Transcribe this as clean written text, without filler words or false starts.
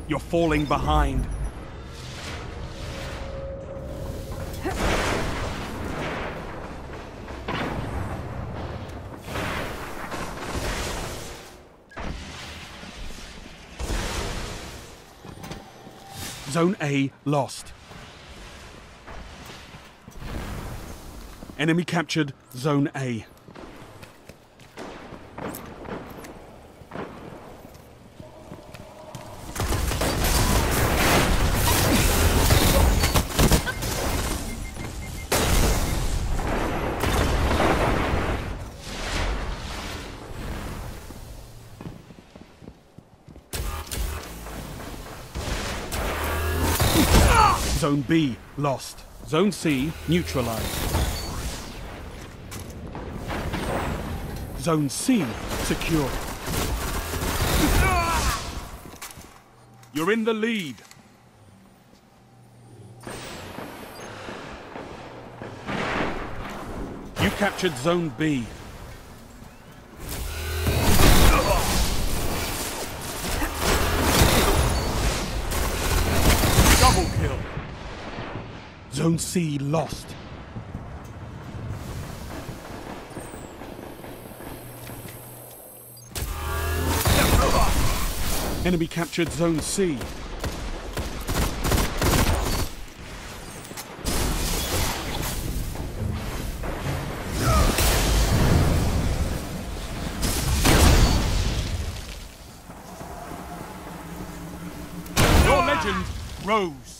You're falling behind. Zone A lost. Enemy captured Zone A. Zone B lost. Zone C neutralized. Zone C secure. You're in the lead. You captured Zone B. Double kill. Zone C lost. Enemy captured Zone C. Your legend grows.